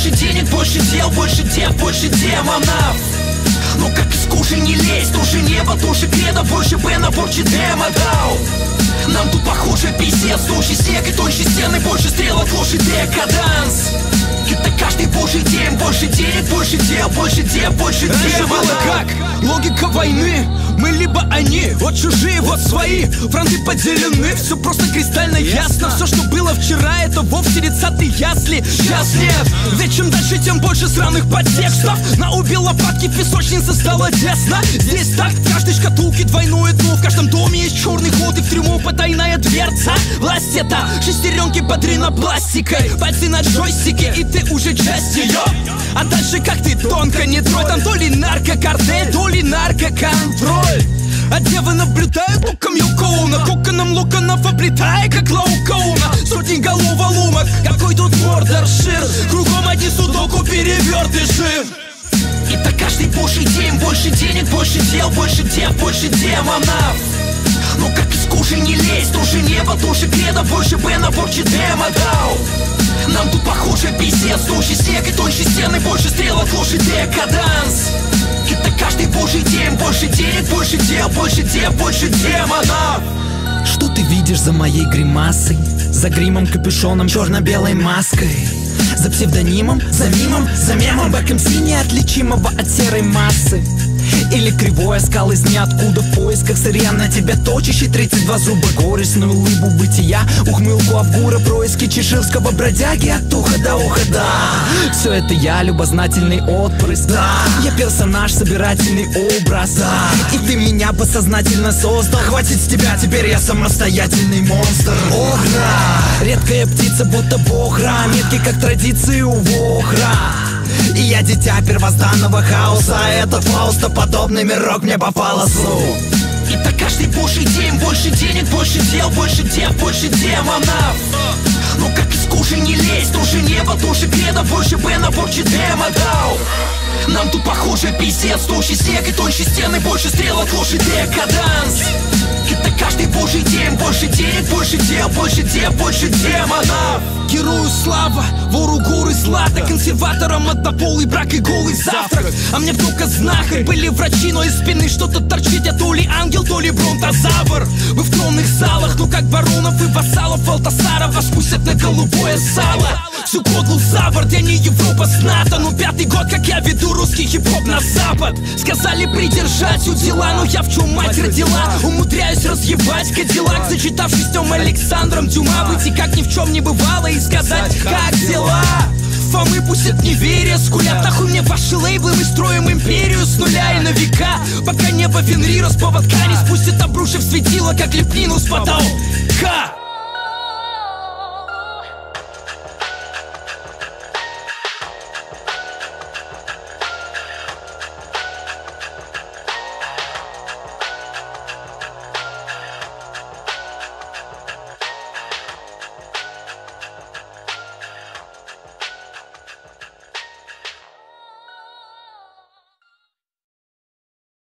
больше денег, больше дел, больше дев, больше демонов. Ну как из куши не лезть, туши небо, туши кредо, больше Бена, больше демо дал. Нам тут похуже пиздец, туши снег и тоньше стены, больше стрелок, лучше декаданс. Это каждый божий день, больше денег, больше дел, больше дев, больше демонов. Как логика войны, мы либо они, вот чужие, вот свои. Фронты поделены, все просто кристально ясно. Все, что было вчера, это вовсе не цаты ясли. Сейчас нет, ведь чем дальше, тем больше сраных подтекстов. На обе лопатки песочница стала тесно. Здесь так, в каждой шкатулке двойное дно. В каждом доме есть черный ход и в трюму потайная дверца. Власть это шестеренки по 3 на пластикой, пальцы на джойстике, и ты уже часть ее. А дальше как ты тонко не трой, там то ли наркокартель, то ли наркоконтроль. А девы наблюдают луком Юкоуна, коконом локонов оплетая, как Лаукоуна. Сотни голов лумок, какой тут мордоршир. Кругом одни судоку перевертыши. Это каждый божий день, больше денег, больше дел, больше дев, больше демонов. Ну как из куши не лезть, туши небо, туши кредо, больше Бена, больше демо дал. Нам тут похуже пиздец, туши снег и тоньше стены, больше стрелок, лучше декаданс. Это каждый божий день, больше денег, больше дел, больше дев, больше демонов. Что ты видишь за моей гримасой? За гримом, капюшоном, черно-белой маской. За псевдонимом, за мимом, за мемом БКМС неотличимого от серой массы. Или кривой оскал из ниоткуда в поисках сырья на тебя точащий 32 зуба. Горестную улыбу бытия, ухмылку Авгура, происки чеширского бродяги от уха до уха, да. Все это я, любознательный отпрыск, да. Я персонаж, собирательный образ, да. И ты меня подсознательно создал. Хватит с тебя, теперь я самостоятельный монстр. Охра, редкая птица, будто бохра, метки как традиции у вохра. И я дитя первозданного хаоса, этот фаустоподобный мирок мне по фалосу. Это каждый божий день, больше денег, больше дел, больше дев, больше демонов. Ну как из куши не лезть, туши небо, туши кредо, больше Бена, больше демо дал. Нам тут похуже пиздец, туши снег и тоньше стены, больше стрелок, лучше декаданс. Это каждый божий день, больше денег, больше дел, больше дев, больше демонов. Герою слава, вору горы злата, консерваторам однополый брак и голый завтрак. А мне вдруг знахарь, были врачи, но из спины что-то торчит. Я то ли ангел, то ли бронтозавр. Вы в тронных залах, ну как баронов и вассалов Алтасаров вас пустят на голубое сало. Всю кодлу Запад, я не Европа с НАТО, но 5-й год, как я веду русский хип-хоп на запад. Сказали придержать у дела, но я в чем мать родила. Умудряюсь разъебать кадиллак, зачитавшись тем Александром Дюма. Выйти как ни в чем не бывало и сказать, как дела. Фомы пустят неверие, скулят нахуй мне ваши лейблы. Мы строим империю с нуля и на века, пока небо Фенрира с поводка не спустит, обрушив светило, как лепнину с потолка.